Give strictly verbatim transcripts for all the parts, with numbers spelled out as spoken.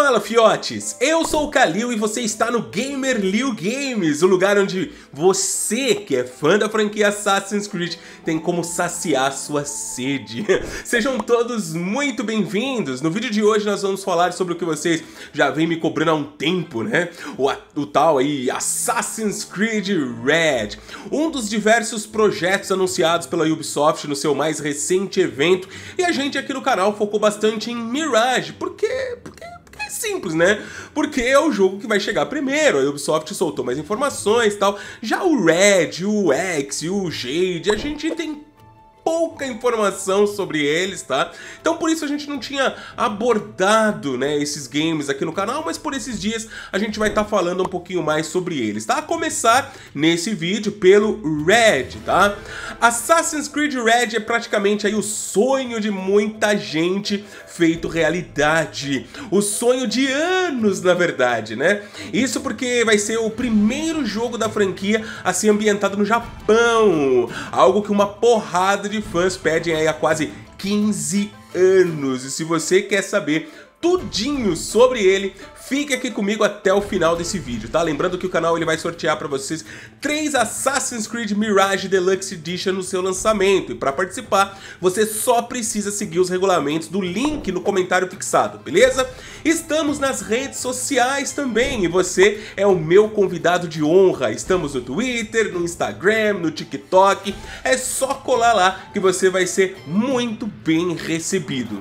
Fala, fiotes! Eu sou o Kalil e você está no GamerLiu Games, o lugar onde você, que é fã da franquia Assassin's Creed, tem como saciar sua sede. Sejam todos muito bem-vindos! No vídeo de hoje nós vamos falar sobre o que vocês já vêm me cobrando há um tempo, né? O, o tal aí Assassin's Creed Red, um dos diversos projetos anunciados pela Ubisoft no seu mais recente evento, e a gente aqui no canal focou bastante em Mirage, porque... porque É simples, né? Porque é o jogo que vai chegar primeiro, a Ubisoft soltou mais informações e tal. Já o Red, o X e o Jade, a gente tem pouca informação sobre eles, tá? Então por isso a gente não tinha abordado, né, esses games aqui no canal, mas por esses dias a gente vai estar tá falando um pouquinho mais sobre eles, tá? A começar nesse vídeo pelo Red, tá? Assassin's Creed Red é praticamente aí o sonho de muita gente feito realidade. O sonho de anos, na verdade, né? Isso porque vai ser o primeiro jogo da franquia a ser ambientado no Japão, algo que uma porrada de de fãs pedem aí há quase quinze anos. E se você quer saber tudinho sobre ele, fique aqui comigo até o final desse vídeo, tá? Lembrando que o canal ele vai sortear para vocês três Assassin's Creed Mirage Deluxe Edition no seu lançamento. E para participar, você só precisa seguir os regulamentos do link no comentário fixado, beleza? Estamos nas redes sociais também e você é o meu convidado de honra. Estamos no Twitter, no Instagram, no TikTok. É só colar lá que você vai ser muito bem recebido.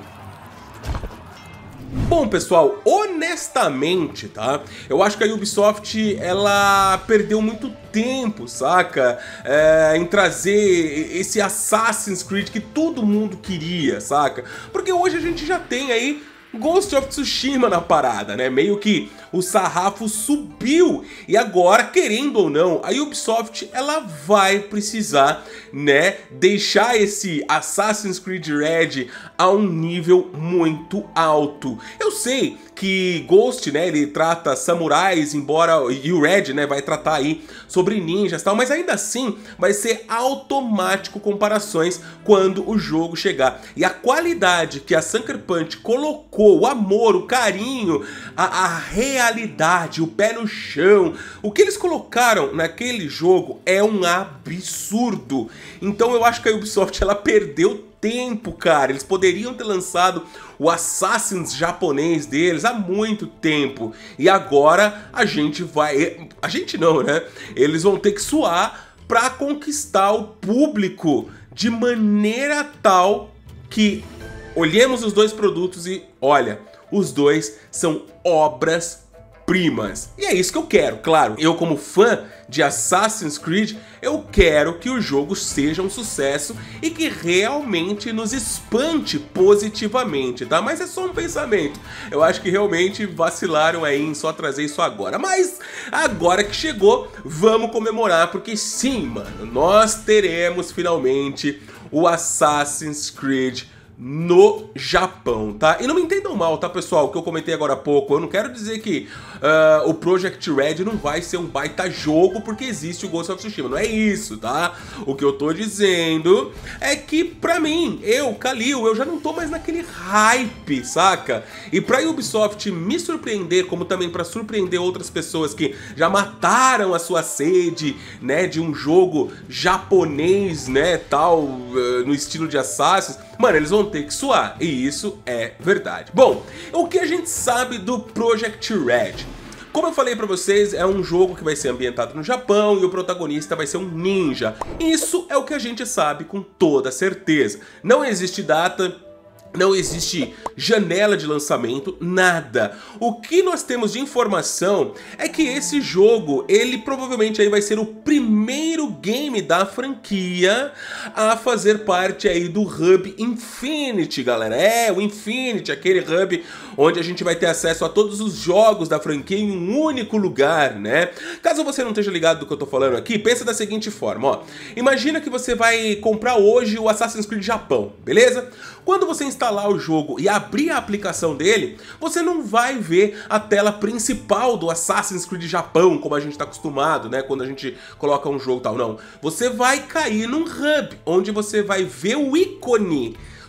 Bom, pessoal, honestamente, tá? Eu acho que a Ubisoft, ela perdeu muito tempo, saca? É, em trazer esse Assassin's Creed que todo mundo queria, saca? Porque hoje a gente já tem aí Ghost of Tsushima na parada, né? Meio que o sarrafo subiu e agora, querendo ou não, a Ubisoft ela vai precisar, né, deixar esse Assassin's Creed Red a um nível muito alto. Eu sei que Ghost, né, ele trata samurais, embora e o Red, né, vai tratar aí sobre ninjas e tal, mas ainda assim vai ser automático comparações quando o jogo chegar. E a qualidade que a Sucker Punch colocou, o amor, o carinho, a, a realidade, o pé no chão, o que eles colocaram naquele jogo é um absurdo. Então eu acho que a Ubisoft ela perdeu tempo, cara. Eles poderiam ter lançado o Assassin's japonês deles há muito tempo. E agora a gente vai... A gente não, né? Eles vão ter que suar pra conquistar o público de maneira tal que olhemos os dois produtos e, olha, os dois são obras-primas. E é isso que eu quero, claro. Eu, como fã de Assassin's Creed, eu quero que o jogo seja um sucesso e que realmente nos espante positivamente, tá? Mas é só um pensamento. Eu acho que realmente vacilaram aí em só trazer isso agora. Mas agora que chegou, vamos comemorar, porque sim, mano, nós teremos finalmente o Assassin's Creed no Japão, tá? E não me entendam mal, tá, pessoal? O que eu comentei agora há pouco, eu não quero dizer que uh, o Project Red não vai ser um baita jogo porque existe o Ghost of Tsushima, não é isso, tá? O que eu tô dizendo é que, pra mim, eu, Kalil, eu já não tô mais naquele hype, saca? E pra Ubisoft me surpreender, como também pra surpreender outras pessoas que já mataram a sua sede, né, de um jogo japonês, né, tal, uh, no estilo de Assassin's, mano, eles vão ter que suar, e isso é verdade. Bom, o que a gente sabe do Project Red? Como eu falei pra vocês, é um jogo que vai ser ambientado no Japão e o protagonista vai ser um ninja. Isso é o que a gente sabe com toda certeza. Não existe data, não existe janela de lançamento, nada. O que nós temos de informação é que esse jogo, ele provavelmente aí vai ser o primeiro game da franquia a fazer parte aí do Hub Infinity, galera. É, o Infinity, aquele hub onde a gente vai ter acesso a todos os jogos da franquia em um único lugar, né? Caso você não esteja ligado do que eu tô falando aqui, pensa da seguinte forma, ó. Imagina que você vai comprar hoje o Assassin's Creed Japão, beleza? Quando você instalar o jogo e abrir a aplicação dele, você não vai ver a tela principal do Assassin's Creed Japão, como a gente está acostumado, né? Quando a gente coloca um jogo e tal, não. Você vai cair num hub, onde você vai ver o ícone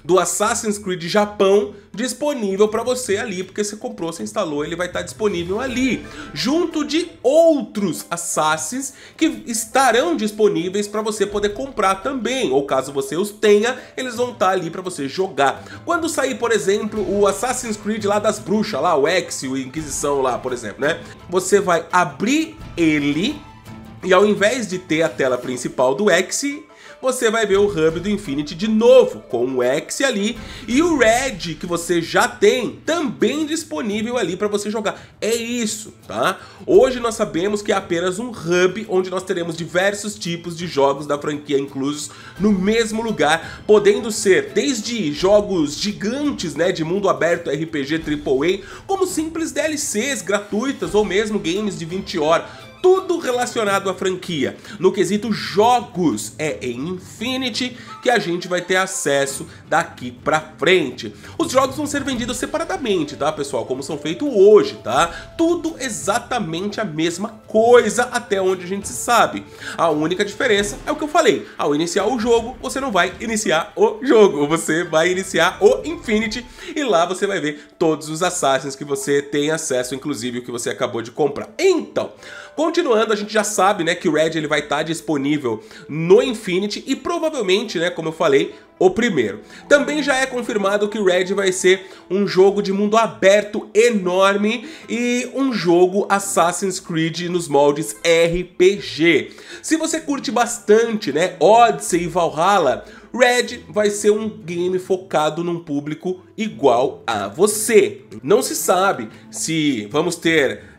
do Assassin's Creed Japão disponível para você ali, porque você comprou, você instalou, ele vai estar disponível ali, junto de outros Assassins que estarão disponíveis para você poder comprar também, ou caso você os tenha, eles vão estar ali para você jogar. Quando sair, por exemplo, o Assassin's Creed lá das bruxas, lá o Ezio e Inquisição lá, por exemplo, né? Você vai abrir ele e ao invés de ter a tela principal do Ezio, você vai ver o hub do Infinity de novo, com o Ezio ali e o Red que você já tem também disponível ali para você jogar. É isso, tá? Hoje nós sabemos que é apenas um hub onde nós teremos diversos tipos de jogos da franquia inclusos no mesmo lugar, podendo ser desde jogos gigantes, né, de mundo aberto R P G triplo A, como simples D L Cs gratuitas ou mesmo games de vinte horas. Tudo relacionado à franquia. No quesito jogos, é em Infinity que a gente vai ter acesso daqui pra frente. Os jogos vão ser vendidos separadamente, tá, pessoal? Como são feitos hoje, tá? Tudo exatamente a mesma coisa até onde a gente sabe. A única diferença é o que eu falei. Ao iniciar o jogo, você não vai iniciar o jogo. Você vai iniciar o Infinity e lá você vai ver todos os Assassins que você tem acesso, inclusive o que você acabou de comprar. Então, continuando, a gente já sabe, né, que o Red ele vai estar disponível no Infinity e provavelmente, né, como eu falei, o primeiro. Também já é confirmado que o Red vai ser um jogo de mundo aberto enorme e um jogo Assassin's Creed nos moldes R P G. Se você curte bastante, né, Odyssey e Valhalla, Red vai ser um game focado num público igual a você. Não se sabe se vamos ter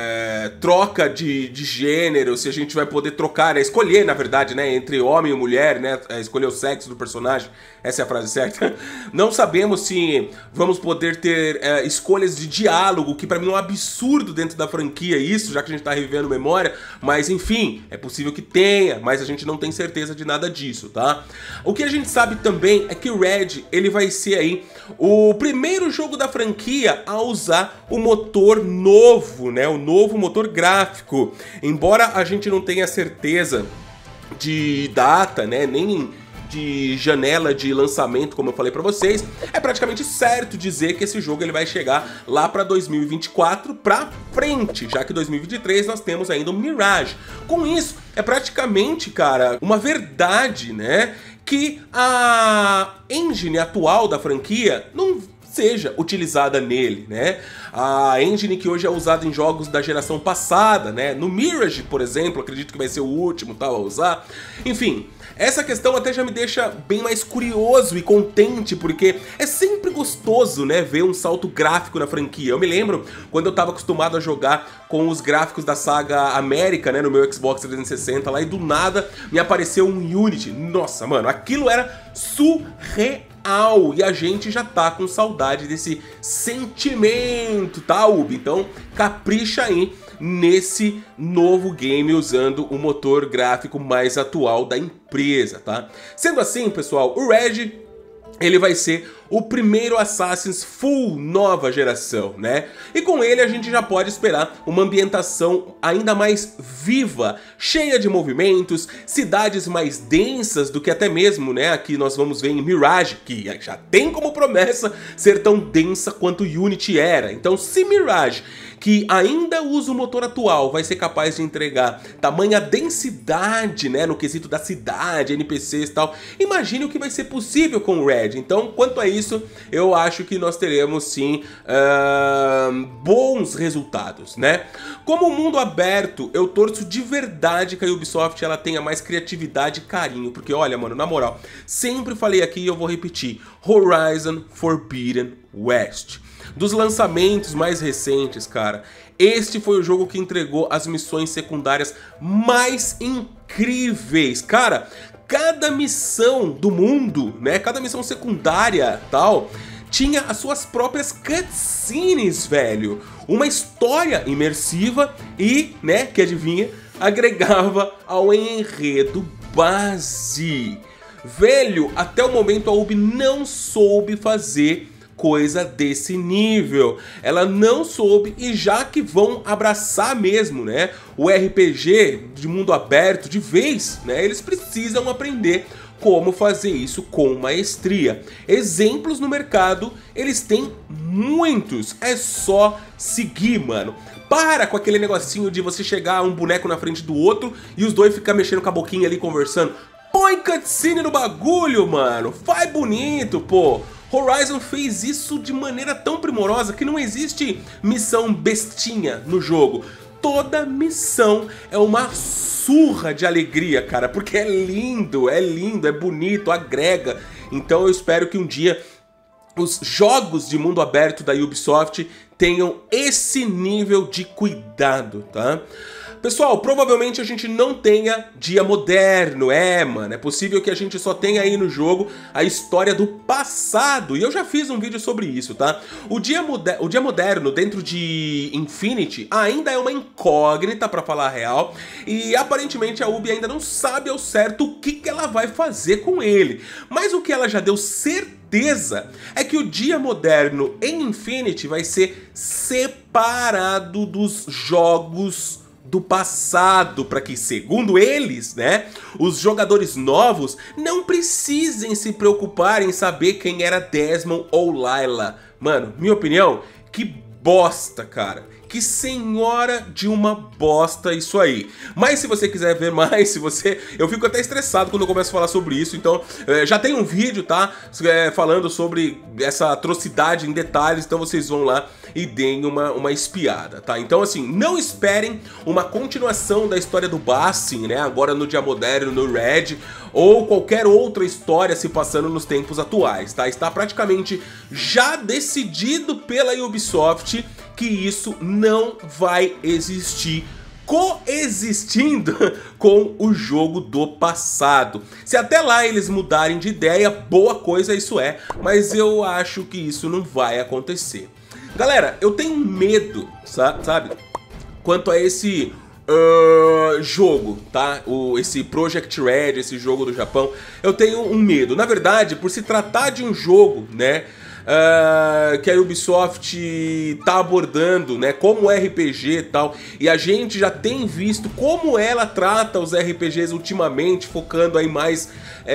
é, troca de, de gênero, se a gente vai poder trocar, né, escolher, na verdade, né, entre homem e mulher, né, escolher o sexo do personagem, essa é a frase certa. Não sabemos se vamos poder ter é, escolhas de diálogo, que pra mim é um absurdo dentro da franquia isso, já que a gente tá revivendo memória, mas enfim, é possível que tenha, mas a gente não tem certeza de nada disso, tá? O que a gente sabe também é que o Red, ele vai ser aí o primeiro jogo da franquia a usar o motor novo, né, o novo motor gráfico. Embora a gente não tenha certeza de data, né, nem de janela de lançamento, como eu falei pra vocês, é praticamente certo dizer que esse jogo ele vai chegar lá pra dois mil e vinte e quatro pra frente, já que dois mil e vinte e três nós temos ainda o Mirage. Com isso, é praticamente, cara, uma verdade, né, que a engine atual da franquia não seja utilizada nele, né? A engine que hoje é usada em jogos da geração passada, né? No Mirage, por exemplo, acredito que vai ser o último tal a usar. Enfim, essa questão até já me deixa bem mais curioso e contente, porque é sempre gostoso, né, ver um salto gráfico na franquia. Eu me lembro quando eu tava acostumado a jogar com os gráficos da saga América, né, no meu Xbox trezentos e sessenta lá, e do nada me apareceu um Unity. Nossa, mano, aquilo era surreal. E a gente já tá com saudade desse sentimento, tá, Ubi? Então, capricha aí nesse novo game usando o motor gráfico mais atual da empresa, tá? Sendo assim, pessoal, o Red, ele vai ser o primeiro Assassin's full nova geração, né? E com ele a gente já pode esperar uma ambientação ainda mais viva, cheia de movimentos, cidades mais densas do que até mesmo, né, aqui nós vamos ver em Mirage, que já tem como promessa ser tão densa quanto Unity era. Então, se Mirage, que ainda usa o motor atual, vai ser capaz de entregar tamanha densidade, né, no quesito da cidade, N P Cs e tal, imagine o que vai ser possível com o Red. Então, quanto a isso, eu acho que nós teremos sim uh, bons resultados, né? Como mundo aberto, eu torço de verdade que a Ubisoft ela tenha mais criatividade e carinho, porque olha, mano, na moral, sempre falei aqui e eu vou repetir, Horizon Forbidden West. Dos lançamentos mais recentes, cara, este foi o jogo que entregou as missões secundárias mais incríveis. Cara, cada missão do mundo, né, cada missão secundária, tal, tinha as suas próprias cutscenes, velho. Uma história imersiva e, né, que adivinha, agregava ao enredo base. Velho, até o momento a Ubi não soube fazer coisa desse nível. Ela não soube, e já que vão abraçar mesmo, né, o R P G de mundo aberto de vez, né, eles precisam aprender como fazer isso com maestria. Exemplos no mercado, eles têm muitos, é só seguir, mano. Para com aquele negocinho de você chegar um boneco na frente do outro e os dois ficar mexendo com a boquinha ali conversando. Põe cutscene no bagulho, mano, faz bonito, pô. Horizon fez isso de maneira tão primorosa que não existe missão bestinha no jogo. Toda missão é uma surra de alegria, cara, porque é lindo, é lindo, é bonito, agrega. Então eu espero que um dia os jogos de mundo aberto da Ubisoft tenham esse nível de cuidado, tá? Pessoal, provavelmente a gente não tenha dia moderno, é, mano, é possível que a gente só tenha aí no jogo a história do passado, e eu já fiz um vídeo sobre isso, tá? O dia, o dia moderno dentro de Infinity ainda é uma incógnita, pra falar a real, e aparentemente a Ubi ainda não sabe ao certo o que, que ela vai fazer com ele, mas o que ela já deu certeza é que o dia moderno em Infinity vai ser separado dos jogos do passado, para que, segundo eles, né, os jogadores novos não precisem se preocupar em saber quem era Desmond ou Layla. Mano, minha opinião, que bosta, cara. Que senhora de uma bosta isso aí. Mas se você quiser ver mais, se você... Eu fico até estressado quando eu começo a falar sobre isso, então é, já tem um vídeo, tá? É, falando sobre essa atrocidade em detalhes, então vocês vão lá e deem uma, uma espiada, tá? Então assim, não esperem uma continuação da história do Bassin, né? Agora no dia moderno, no Red, ou qualquer outra história se passando nos tempos atuais, tá? Está praticamente já decidido pela Ubisoft que isso não vai existir coexistindo com o jogo do passado. Se até lá eles mudarem de ideia, boa coisa isso é, mas eu acho que isso não vai acontecer. Galera, eu tenho medo, sabe, quanto a esse uh, jogo, tá? O, esse Project Red, esse jogo do Japão, eu tenho um medo. Na verdade, por se tratar de um jogo, né, Uh, que a Ubisoft tá abordando, né, como R P G e tal, e a gente já tem visto como ela trata os R P Gs ultimamente, focando aí mais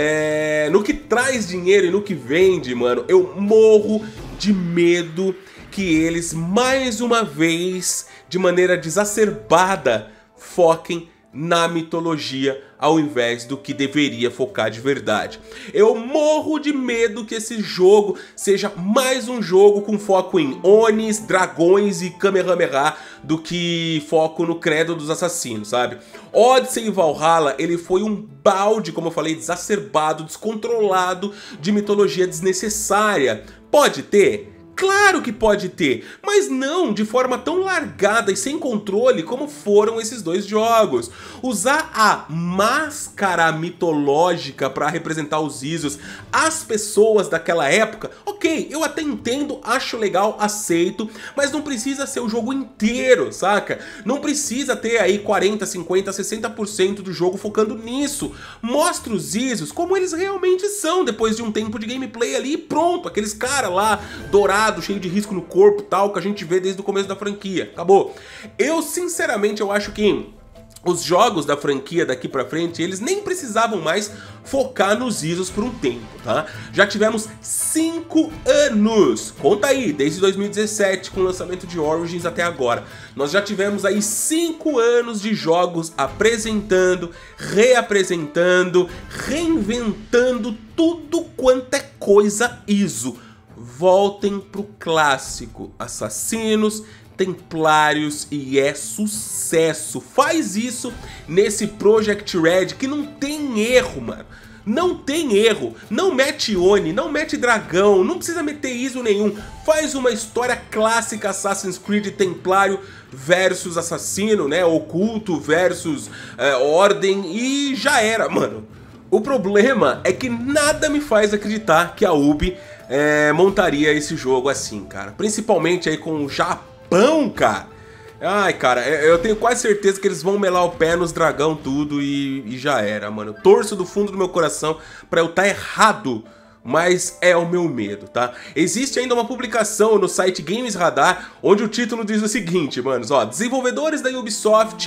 é, no que traz dinheiro e no que vende, mano. Eu morro de medo que eles, mais uma vez, de maneira desacerbada, foquem na mitologia ao invés do que deveria focar de verdade. Eu morro de medo que esse jogo seja mais um jogo com foco em Onis, dragões e Kamehameha do que foco no credo dos assassinos, sabe? Odyssey e Valhalla, ele foi um balde, como eu falei, desacerbado, descontrolado de mitologia desnecessária. Pode ter? Claro que pode ter, mas não de forma tão largada e sem controle como foram esses dois jogos. Usar a máscara mitológica para representar os Isos, as pessoas daquela época, ok, eu até entendo, acho legal, aceito, mas não precisa ser o jogo inteiro, saca? Não precisa ter aí quarenta, cinquenta, sessenta por cento do jogo focando nisso. Mostra os Isos como eles realmente são depois de um tempo de gameplay ali e pronto, aqueles caras lá dourados, cheio de risco no corpo e tal, que a gente vê desde o começo da franquia. Acabou. Eu, sinceramente, eu acho que os jogos da franquia daqui pra frente, eles nem precisavam mais focar nos Isos por um tempo, tá? Já tivemos cinco anos, conta aí, desde dois mil e dezessete, com o lançamento de Origins até agora. Nós já tivemos aí cinco anos de jogos apresentando, reapresentando, reinventando tudo quanto é coisa Iso. Voltem pro clássico, Assassinos, Templários, e é sucesso. Faz isso nesse Project Red que não tem erro, mano. Não tem erro. Não mete Oni, não mete dragão, não precisa meter Iso nenhum. Faz uma história clássica Assassin's Creed Templário versus Assassino, né? Oculto versus é, Ordem, e já era, mano. O problema é que nada me faz acreditar que a Ubi é, montaria esse jogo assim, cara. Principalmente aí com o Japão, cara. Ai, cara, eu tenho quase certeza que eles vão melar o pé nos dragão tudo e, e já era, mano. Torço do fundo do meu coração pra eu estar errado, mas é o meu medo, tá? Existe ainda uma publicação no site Games Radar, onde o título diz o seguinte, manos, ó, desenvolvedores da Ubisoft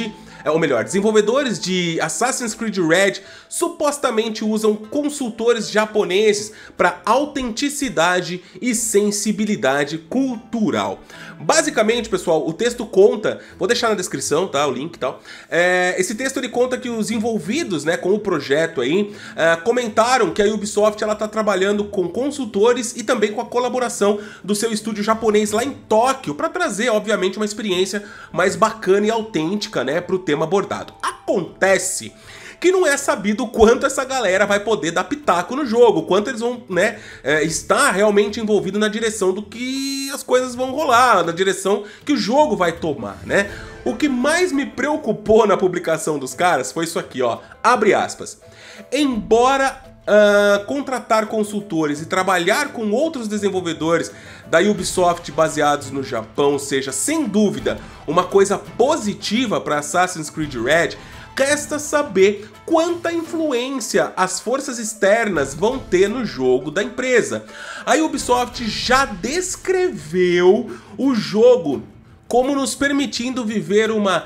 ou melhor, desenvolvedores de Assassin's Creed Red supostamente usam consultores japoneses para autenticidade e sensibilidade cultural. Basicamente, pessoal, o texto conta, vou deixar na descrição, tá, o link e tal, é, esse texto ele conta que os envolvidos, né, com o projeto aí, é, comentaram que a Ubisoft ela tá trabalhando com consultores e também com a colaboração do seu estúdio japonês lá em Tóquio para trazer, obviamente, uma experiência mais bacana e autêntica, né, pro tema abordado. Acontece que não é sabido o quanto essa galera vai poder dar pitaco no jogo, quanto eles vão, né, é, estar realmente envolvido na direção do que as coisas vão rolar, na direção que o jogo vai tomar, né? O que mais me preocupou na publicação dos caras foi isso aqui, ó, abre aspas. Embora uh, contratar consultores e trabalhar com outros desenvolvedores da Ubisoft baseados no Japão seja, sem dúvida, uma coisa positiva para Assassin's Creed Red, resta saber quanta influência as forças externas vão ter no jogo da empresa. A Ubisoft já descreveu o jogo como nos permitindo viver uma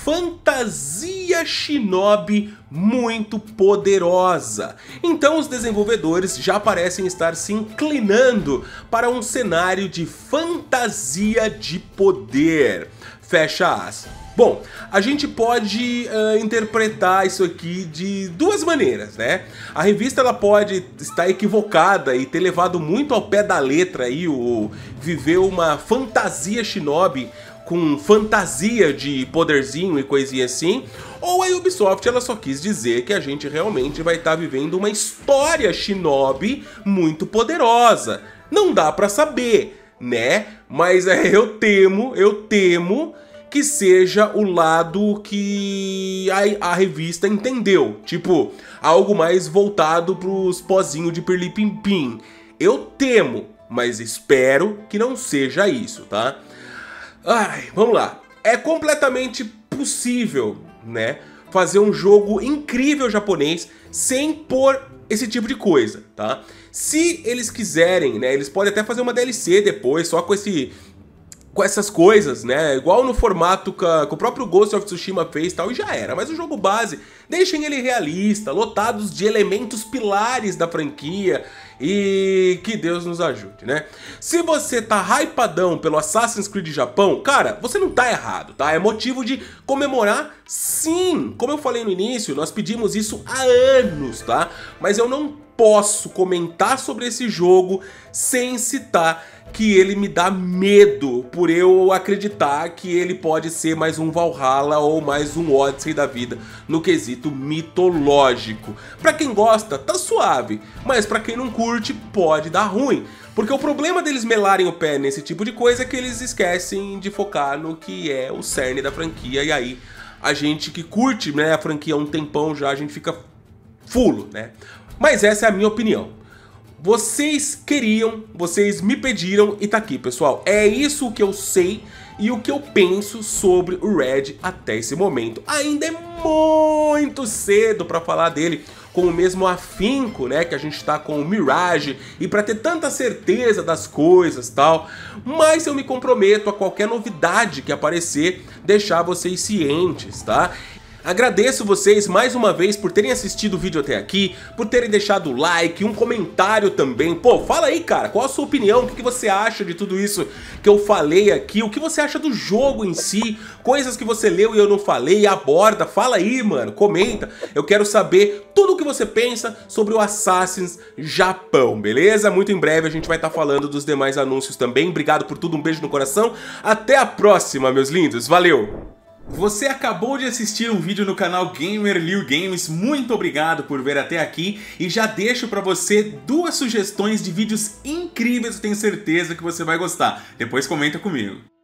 fantasia shinobi muito poderosa. Então os desenvolvedores já parecem estar se inclinando para um cenário de fantasia de poder. Fecha aspas. Bom, a gente pode uh, interpretar isso aqui de duas maneiras, né? A revista ela pode estar equivocada e ter levado muito ao pé da letra aí, o viver uma fantasia shinobi com fantasia de poderzinho e coisinha assim, ou a Ubisoft ela só quis dizer que a gente realmente vai estar vivendo uma história shinobi muito poderosa. Não dá pra saber, né? Mas é, eu temo, eu temo que seja o lado que a, a revista entendeu. Tipo, algo mais voltado pros pozinhos de pirlim-pim-pim. Eu temo, mas espero que não seja isso, tá? Ai, vamos lá. É completamente possível, né, fazer um jogo incrível japonês sem pôr esse tipo de coisa, tá? Se eles quiserem, né, eles podem até fazer uma D L C depois, só com esse... com essas coisas, né, igual no formato que, a, que o próprio Ghost of Tsushima fez e tal, e já era. Mas o jogo base, deixem ele realista, lotados de elementos pilares da franquia, e que Deus nos ajude, né? Se você tá hypadão pelo Assassin's Creed Japão, cara, você não tá errado, tá? É motivo de comemorar, sim! Como eu falei no início, nós pedimos isso há anos, tá? Mas eu não posso comentar sobre esse jogo sem citar que ele me dá medo por eu acreditar que ele pode ser mais um Valhalla ou mais um Odyssey da vida no quesito mitológico. Pra quem gosta, tá suave, mas pra quem não curte, pode dar ruim. Porque o problema deles melarem o pé nesse tipo de coisa é que eles esquecem de focar no que é o cerne da franquia, e aí a gente que curte, né, a franquia há um tempão já, a gente fica fulo, né? Mas essa é a minha opinião. Vocês queriam, vocês me pediram e tá aqui, pessoal. É isso que eu sei e o que eu penso sobre o Red até esse momento. Ainda é muito cedo pra falar dele com o mesmo afinco, né, que a gente tá com o Mirage, e pra ter tanta certeza das coisas e tal, mas eu me comprometo a qualquer novidade que aparecer, deixar vocês cientes, tá? Agradeço vocês mais uma vez por terem assistido o vídeo até aqui, por terem deixado o like, um comentário também. Pô, fala aí, cara, qual a sua opinião, o que você acha de tudo isso que eu falei aqui, o que você acha do jogo em si, coisas que você leu e eu não falei, aborda, fala aí, mano, comenta. Eu quero saber tudo o que você pensa sobre o Assassin's Japão, beleza? Muito em breve a gente vai estar falando dos demais anúncios também. Obrigado por tudo, um beijo no coração, até a próxima, meus lindos, valeu! Você acabou de assistir um vídeo no canal Gamer Liu Games, muito obrigado por ver até aqui e já deixo pra você duas sugestões de vídeos incríveis que eu tenho certeza que você vai gostar, depois comenta comigo.